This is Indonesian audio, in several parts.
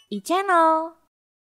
e-channel.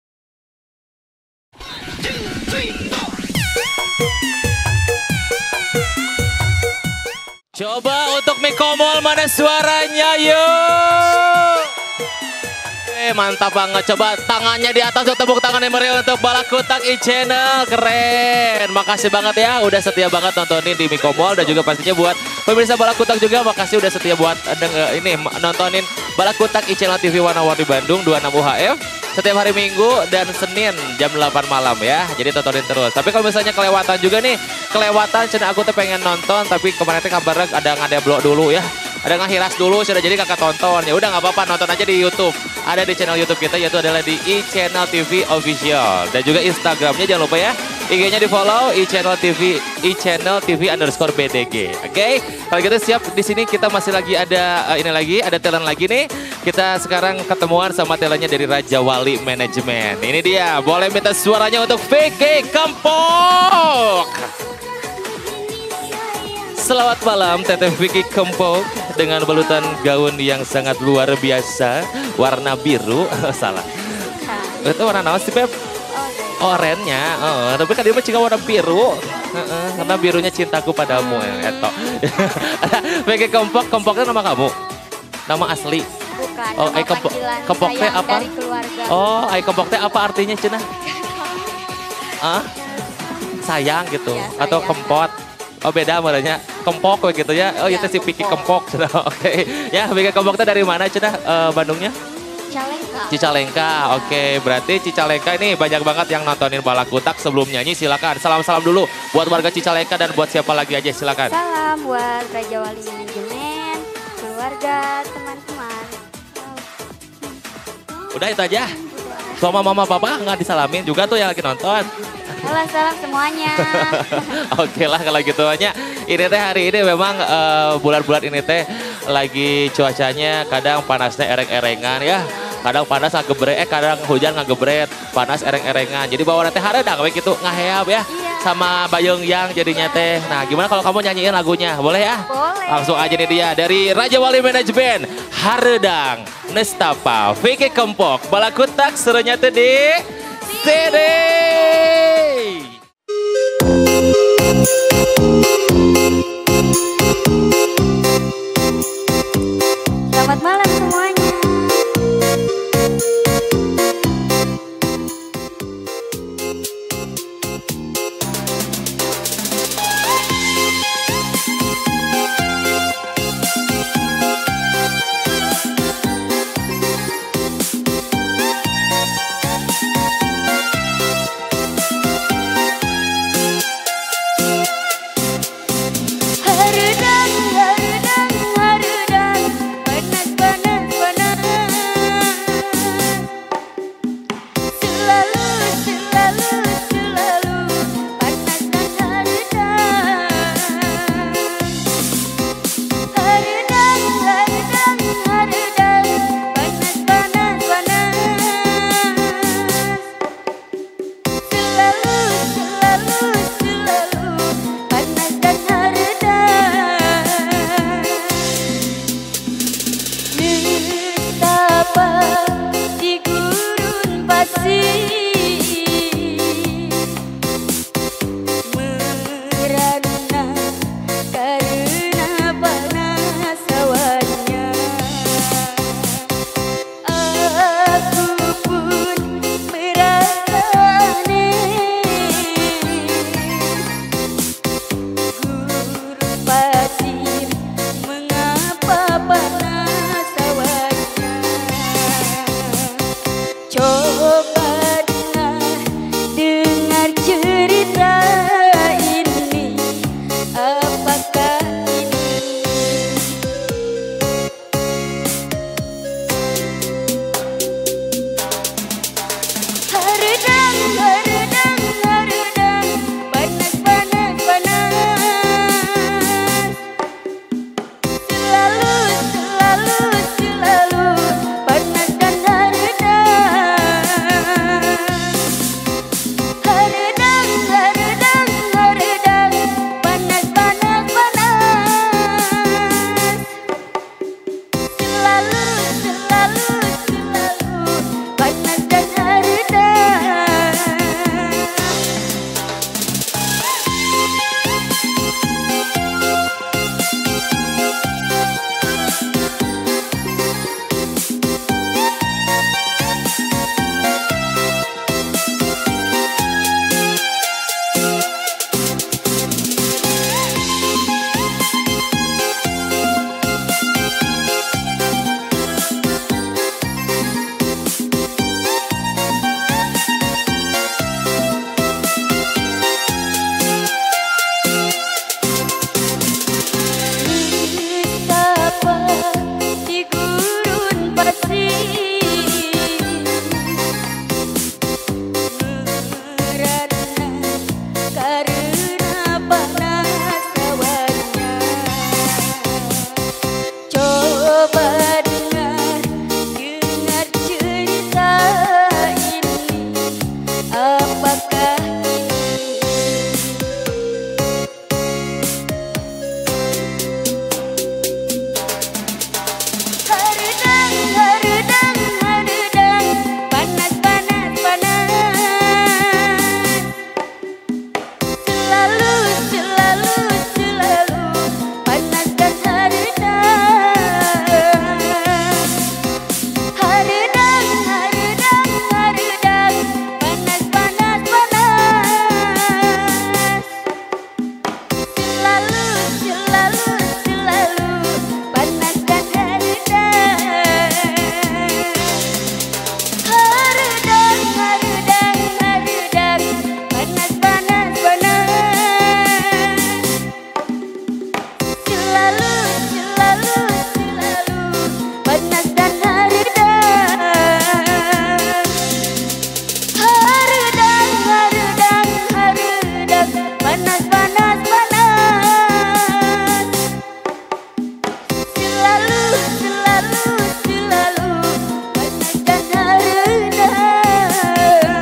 Coba untuk Mikomol mana suaranya yuk. Mantap banget, coba tangannya di atas, tepuk tangan yang meriah untuk Balakutak e-channel, keren. Makasih banget ya udah setia banget nontonin di Mikomol dan juga pastinya buat pemirsa Balakutak juga makasih udah setia buat nontonin Balakutak e-channel TV warna-warni Bandung 26 UHF. Setiap hari Minggu dan Senin jam 8 malam ya. Jadi tontonin terus. Tapi kalau misalnya kelewatan juga nih, cina aku tuh pengen nonton tapi kemarin tuh kabarnya ada ngadeblo dulu ya. Ada ngahiras dulu sudah jadi kakak tonton. Ya udah nggak apa-apa, nonton aja di YouTube. Ada di channel YouTube kita yaitu adalah di e-channel TV official dan juga Instagramnya jangan lupa ya. IG-nya di follow e-channel TV underscore BDG. Oke, kalau gitu siap di sini kita masih lagi ada ada talent lagi nih. Kita sekarang ketemuan sama talentnya dari Raja Wali Manajemen. Ini dia, boleh minta suaranya untuk Vicky Kempok. Selamat malam Teteh Vicky Kempok dengan balutan gaun yang sangat luar biasa, warna biru. Salah. Itu warna apa sih Beb? Orennya, tapi kan dia mah juga warna biru. Karena birunya cintaku padamu ya, eto. Vicky Kempok, Kempoknya nama kamu? Nama asli? Bukan, oh, nama panggilan Kempok teh apa? Dari keluarga. Oh, Kempok teh apa artinya Cina? Sayang gitu, ya, sayang. Atau kempot? Oh beda modalnya, Kempok gitu ya. Oh itu si Vicky Kempok. Oke. Ya Vicky Kempok teh dari mana Cina Bandungnya? Cicalengka. Cicalengka, oke. Berarti Cicalengka ini banyak banget yang nontonin Balakutak sebelum nyanyi. Silakan, salam-salam dulu buat warga Cicalengka dan buat siapa lagi aja silakan. Salam buat Raja Wali Manajemen, keluarga, teman-teman. Udah itu aja. Sama mama papa nggak disalamin juga tuh yang lagi nonton. Salam semuanya. Oke lah kalau gitu aja. Ini teh hari ini memang bulan-bulan ini teh lagi cuacanya kadang panasnya ereng-erengan ya. Kadang panas ngagebret, kadang hujan ngagebret, panas ereng-erengan. Jadi bawa teh hareudang we gitu ngaheap ya. Sama Bayung Yang jadinya teh. Nah, gimana kalau kamu nyanyiin lagunya? Boleh ya? Boleh. Langsung aja nih dia dari Raja Wali Manajemen, Hareudang, Nestapa, Vicky Kempok, Balakutak serunya teh di CD. Selamat malam semuanya. selalu, selalu, selalu panas dan harudan. Harudang, harudang, harudang, panas, panas, panas. Selalu, selalu, selalu panas dan harudan.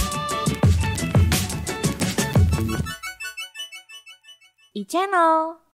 iChannel.